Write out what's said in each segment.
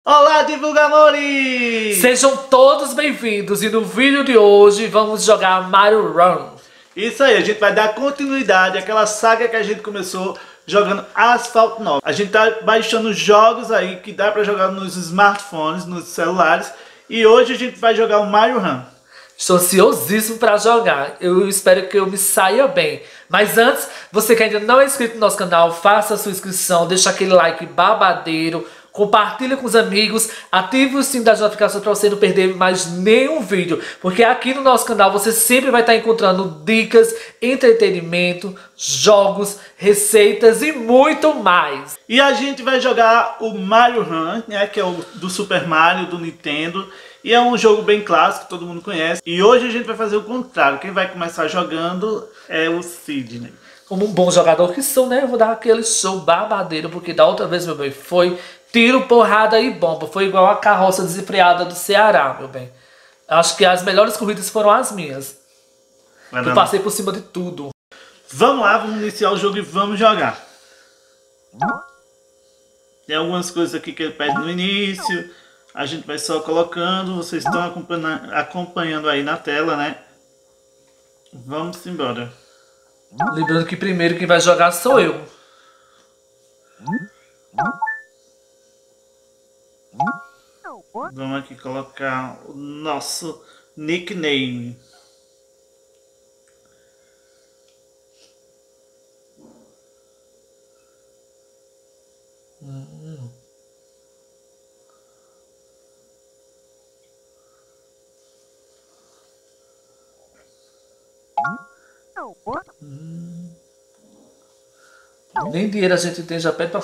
Olá, divulgadores! Sejam todos bem-vindos e no vídeo de hoje vamos jogar Mario Run. Isso aí, a gente vai dar continuidade àquela saga que a gente começou jogando Asphalt 9. A gente tá baixando jogos aí que dá pra jogar nos smartphones, nos celulares. E hoje a gente vai jogar o Mario Run. Estou ansiosíssimo para jogar, eu espero que eu me saia bem. Mas antes, você que ainda não é inscrito no nosso canal, faça a sua inscrição, deixa aquele like babadeiro, compartilha com os amigos, ative o sininho das notificações para você não perder mais nenhum vídeo. Porque aqui no nosso canal você sempre vai estar encontrando dicas, entretenimento, jogos, receitas e muito mais. E a gente vai jogar o Mario Run, né, que é o do Super Mario, do Nintendo. E é um jogo bem clássico, todo mundo conhece. E hoje a gente vai fazer o contrário. Quem vai começar jogando é o Sidney. Como um bom jogador que sou, né? Eu vou dar aquele show babadeiro, porque da outra vez, meu bem, foi tiro, porrada e bomba. Foi igual a carroça desenfreada do Ceará, meu bem. Acho que as melhores corridas foram as minhas. Eu passei por cima de tudo. Vamos lá, vamos iniciar o jogo e vamos jogar. Tem algumas coisas aqui que ele pede no início. A gente vai só colocando, vocês estão acompanhando aí na tela, né? Vamos embora. Lembrando que primeiro quem vai jogar sou eu. Vamos aqui colocar o nosso nickname. Nem dinheiro a gente tem, já pede pra...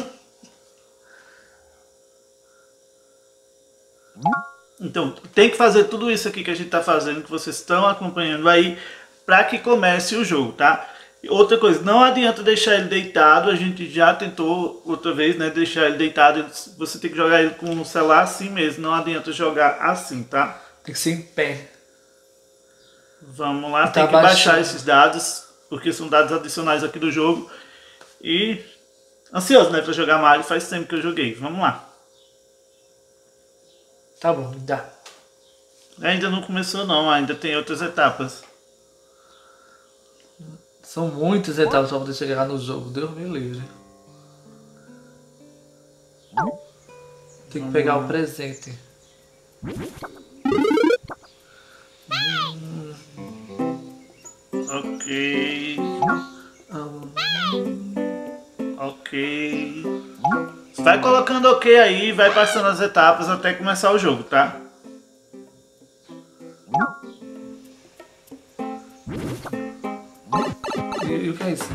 Então, tem que fazer tudo isso aqui que a gente tá fazendo, que vocês estão acompanhando aí, para que comece o jogo, tá? Outra coisa, não adianta deixar ele deitado, a gente já tentou outra vez, né, deixar ele deitado, você tem que jogar ele com o celular assim mesmo, não adianta jogar assim, tá? Tem que ser em pé. Vamos lá, tem que baixar esses dados, porque são dados adicionais aqui do jogo. E ansioso, né, pra jogar Mario, faz tempo que eu joguei. Vamos lá. Tá bom, me dá. Ainda não começou não, ainda tem outras etapas. São muitas etapas pra poder chegar no jogo, Deus me livre. Tem que pegar o presente. Ok. Ok. Vai colocando ok aí, vai passando as etapas até começar o jogo, tá? E o que é isso?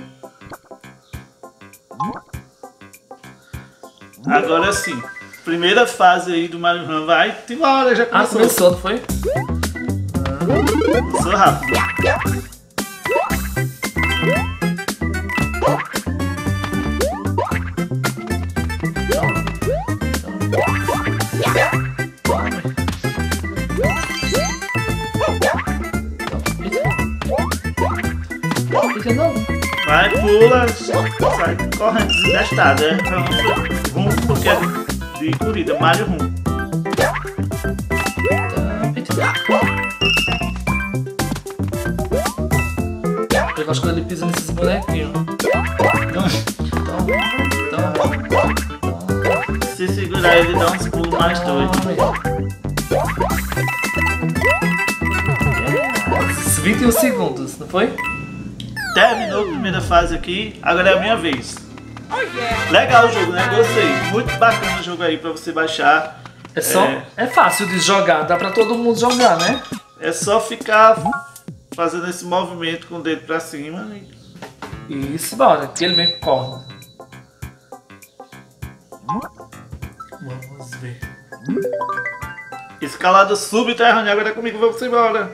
Agora sim. Primeira fase aí do Mario Run vai. Tem uma hora, já começou. Ah, começou, não foi? Sou rápido. Vai, pula, sai correndo, desgastada. É rumo porque é de corrida, Mario Run. Eu acho que ele pisa nesses bonequinhos. Se segurar ele dá uns pulos mais doidos. 21 segundos, não foi? Terminou a primeira fase aqui, agora é a minha vez. Legal o jogo, né? Gostei. Muito bacana o jogo aí pra você baixar. É fácil de jogar, dá pra todo mundo jogar, né? É só ficar fazendo esse movimento com o dedo pra cima. Isso, bora, que ele mesmo corre. Vamos ver. Escalada subterrânea, agora é comigo, vamos embora.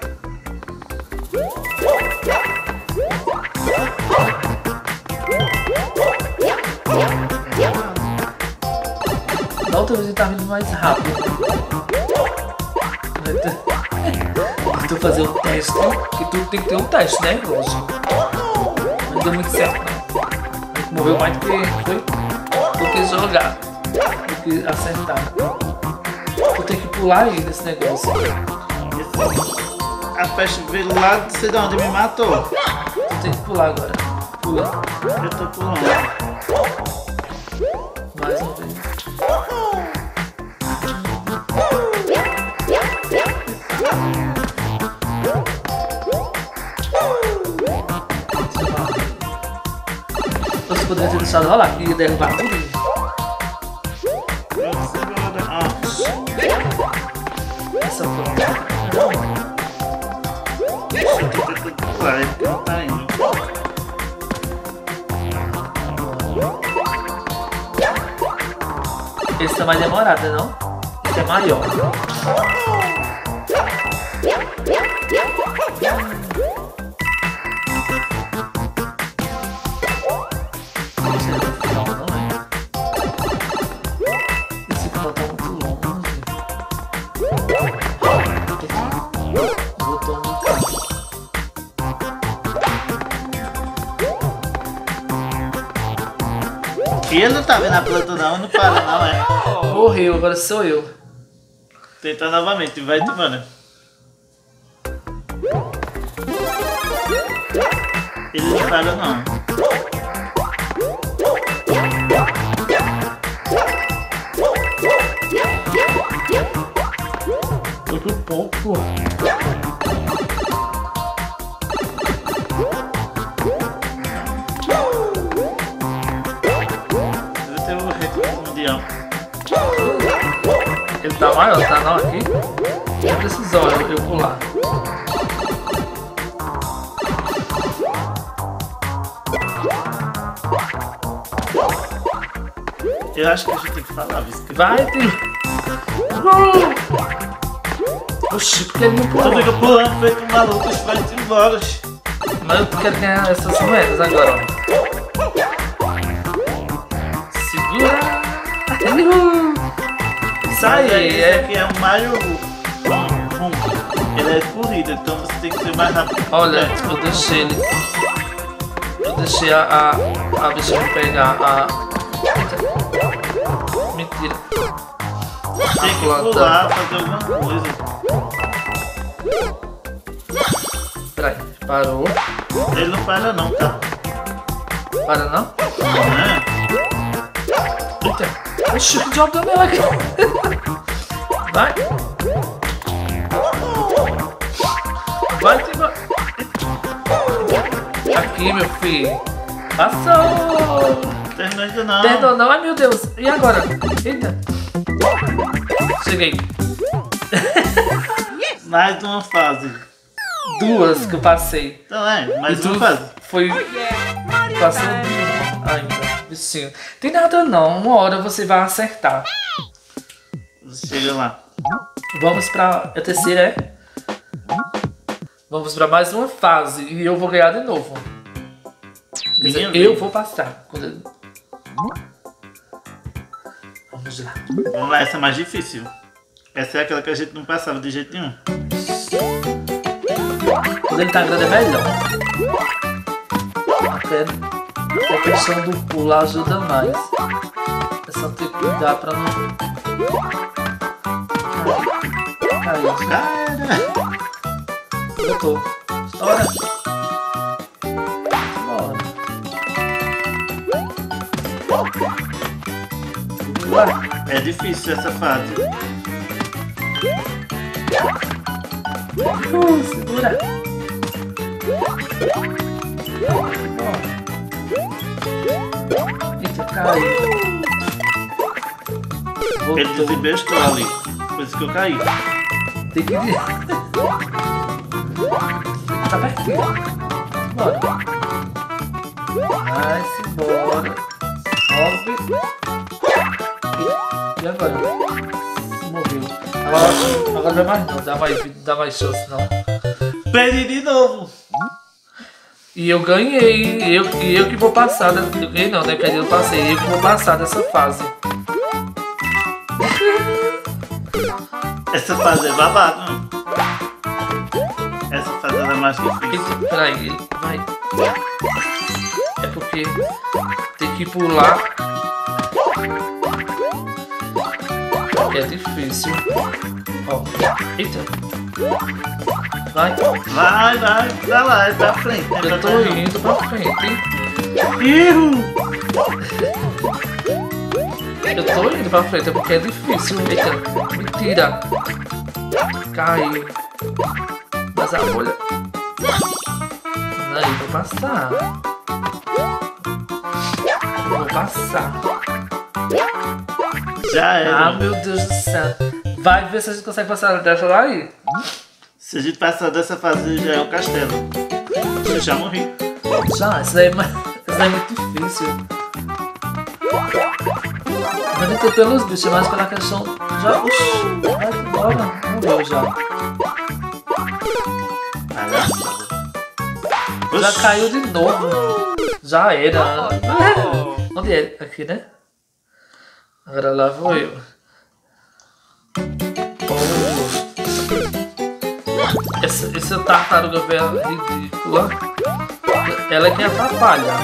Da outra vez ele tá vindo mais rápido. Vou fazer um teste, que tudo tem que ter um teste, né? Lógico. Não deu muito certo, não. Moveu mais do que jogar. que acertar. Eu tenho que pular aí nesse negócio. A peste veio lá de sei de onde me matou. Eu tenho que pular agora. Pula. Eu tô pulando. Mais uma vez. Você poderia ter deixado rolar aqui e derrubar tudo. Essa foi. Vai, não tá indo. Esse é mais demorado, não? Esse é maior. Esse final tá muito longe. Botou muito fácil. E ele não tá vendo a planta não para não, é? Morreu, agora sou eu. Tenta novamente, vai tomando. Ele não para não. Muito pouco. Eu tenho o recorde mundial. Ele tá maior, tá não aqui? Não precisou eu pular. Eu acho que a gente tem que falar isso. Vai, filho! Oxi, porque ele não Tu pulou? fica pulando feito um maluco, isso vai te embora. Mas eu quero ganhar essas moedas agora, ó. Segura! Isso aí, Esse aqui é um Mario Ele é corrida, então você tem que ser mais rápido. Olha, eu deixei ele. Eu deixei a bichinha pegar a. Mentira. Tem que pular, fazer alguma coisa. Peraí, parou. Ele não para não, tá? Para não? É. Eita. Oxi, que diabo deu nela aqui? Vai. Vai, Timba. Aqui, meu filho. Passou. Terminou ainda não. Terminou não? Ai, meu Deus. E agora? Eita. Cheguei. Mais uma fase. Duas que eu passei. Então mais E tu uma fase. foi passando ainda. Bichinho. Tem nada não. Uma hora você vai acertar. Chega lá. Vamos pra... A terceira é? Vamos pra mais uma fase. E eu vou ganhar de novo. Quer dizer, Minha eu vez. vou passar. Vamos lá. Vamos lá, essa é mais difícil. Essa é aquela que a gente não passava de jeito nenhum. Quando ele tá grande é melhor. Até a questão do pulo ajuda mais. É só ter que cuidar pra não cair. Cara! Voltou. Estoura. Bora. É difícil essa fase. Segura. Eita, caiu. Ele Voltou. desembestou ali. Por isso que eu caí. Tem que ir. Tá pertinho. Bora. Vai-se embora. Sobe. E agora? Morreu. Agora não é mais não. Dá mais chance não. Perdi de novo. E eu ganhei. Eu que vou passar. Eu ganhei não, né? Perdi, eu passei. Eu que vou passar dessa fase. Essa fase é babado, não? Essa fase é mais difícil. Eita, peraí, ele vai. É porque tem que pular. aqui é difícil. Ó, eita. Vai. Vai, pra lá, é pra frente. Né? Eu tô indo pra frente. Erro! Eu tô indo pra frente, é porque é difícil. Eita, mentira. Caiu. Mas a bolha. Aí, vou passar. Vou passar. Já era. Ah, meu Deus do céu. Vai ver se a gente consegue passar dessa daí. Se a gente passar dessa fase, já é o castelo. Eu já morri. Já, isso daí é muito difícil. Mas não tô pelos bichos, mas pela questão. Já. Oxi, vai embora. Morreu já. Já caiu de novo. Já era. Onde é? Aqui, né? Agora lá vou eu. Essa tartaruga velha ridícula. Ela é quem atrapalha.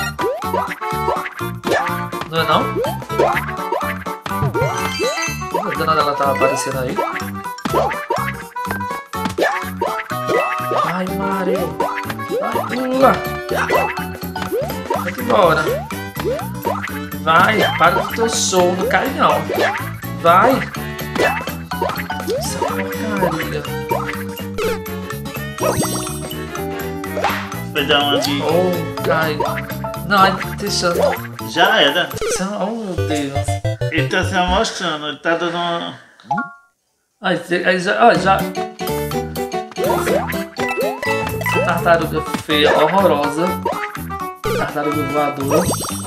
Não é não? Não nada, ela tava aparecendo aí. Ai, Maria. Vai, pula. Vai embora. Vai, para do teu show, não cai não. Vai. Essa porcaria. Vai dar uma de... Oh, cai. Não, ai, deixa. Já era. Oh, meu Deus. Ele tá se amostrando, ele tá dando uma... Aí já. Essa tartaruga feia, horrorosa. Tartaruga voadora.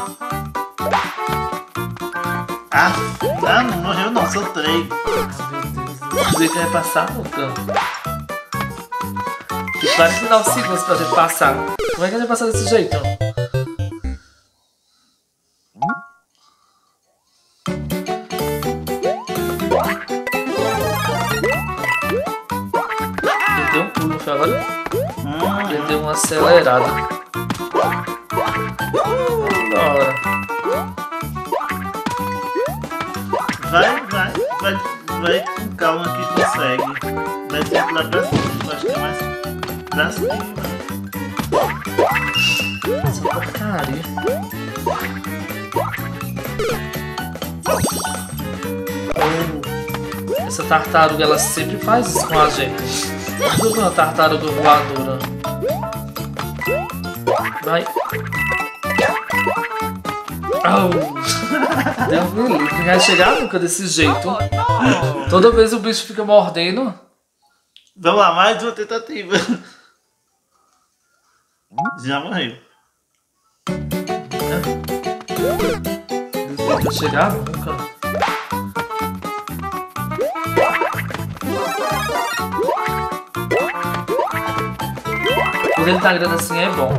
Ah, não morreu não, são 3. Meu Deus, que vai passar nunca. Tem 49 segundos pra gente passar. Como é que a gente vai passar desse jeito? Eu dei um pulo, foi agora? Eu dei uma acelerada. Bora. Vai com calma que consegue. Vai sempre lá pra cima, acho que é mais pra cima. Essa porcaria. Oh, essa tartaruga, ela sempre faz isso com a gente. Tudo uma tartaruga voadora. Vai. Oh. Deus me livre, não vai chegar nunca desse jeito. Toda vez o bicho fica mordendo. Vamos lá, mais uma tentativa. Já morreu. Não vai chegar nunca. Quando ele tá grande assim é bom.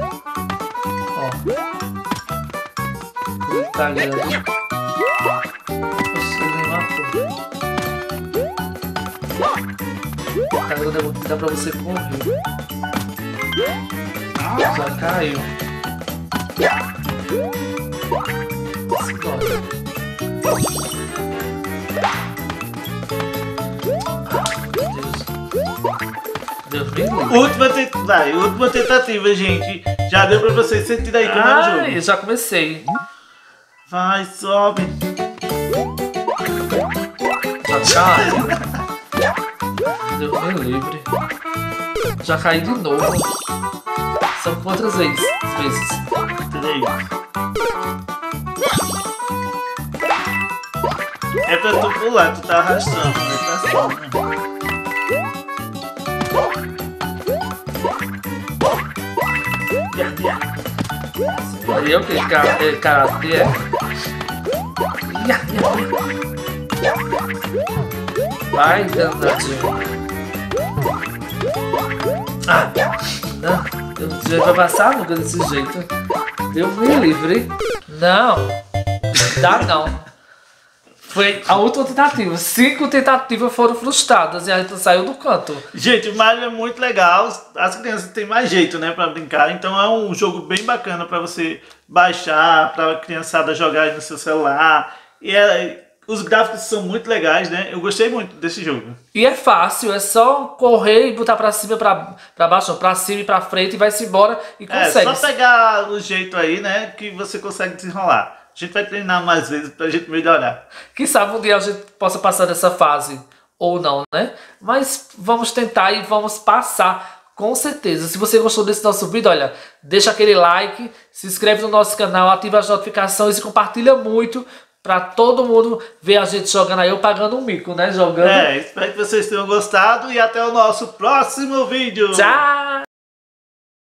Ó. Quando ele tá grande. Nossa, ele me matou. Tá grande, dá pra você correr. Já caiu. Deus me livre. Última tentativa, gente. Já deu pra vocês sentir aí como é o jogo. Eu já comecei. Vai, sobe. Já caiu. Deus me livre. Já caí de novo. São quantas vezes? 3. É pra tu pular, tu tá arrastando, né? Pra cima. Aí é o que? Karatê é? Vai, danadinho. Ah, não. Eu vai passar nunca desse jeito. Deus me livre. Não. Dá não. Foi a última tentativa. 5 tentativas foram frustradas e a gente saiu do canto. Gente, o Mario é muito legal. As crianças têm mais jeito, né, pra brincar. Então é um jogo bem bacana pra você baixar, pra criançada jogar aí no seu celular. E Os gráficos são muito legais, né? Eu gostei muito desse jogo. E é fácil, é só correr e botar pra cima, pra baixo, não, pra cima e pra frente e vai-se embora e consegue. É, só pegar o jeito aí, né, que você consegue desenrolar. A gente vai treinar mais vezes pra gente melhorar. Quem sabe um dia a gente possa passar dessa fase, ou não, né? Mas vamos tentar e vamos passar. Com certeza. Se você gostou desse nosso vídeo, olha, deixa aquele like, se inscreve no nosso canal, ativa as notificações e compartilha muito pra todo mundo ver a gente jogando aí, eu pagando um mico, né? Jogando. É, espero que vocês tenham gostado e até o nosso próximo vídeo. Tchau!